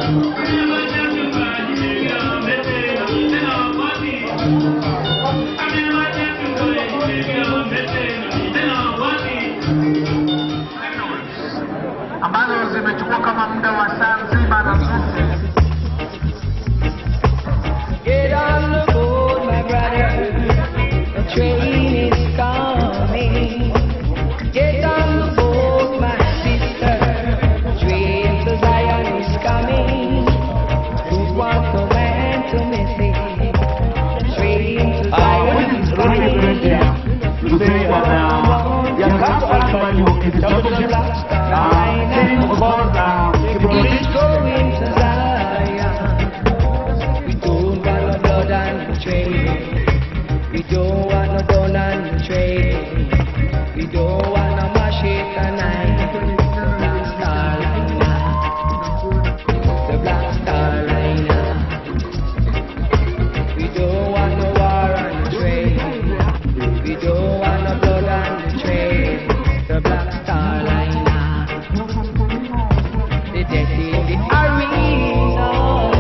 ambazo zimechukua kama muda wa saa nzima na nusu. Get on the boat, my brother, the train is coming. Get on the boat, my sister, the train to Zion is coming. Don't want no man to miss it. Train to Zion is coming. It's going to Zion. We don't want no blood on the train. We don't want no gun on the train. We don't want no machete tonight. Black Star Liner. The Black Star Liner. We don't want no war on the train. We don't want no blood on the train. The Black Star Liner. The death in the arena.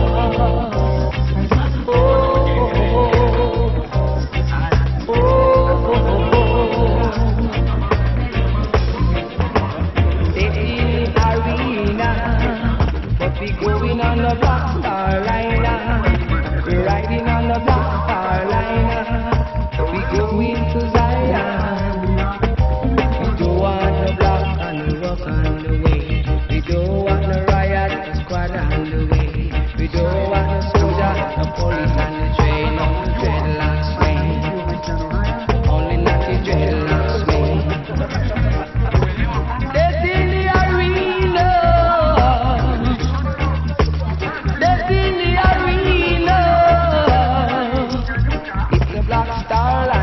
Going on the Black Star Liner, we're riding on the Black Star Liner, we going to Zion. We don't want no block on the rock on the way, we don't want no riot squad on the way, we don't want no soldier, no police on the train, no dreadlocks swing, only not the dreadlocks swing. Death in the arena. Black Star Liner.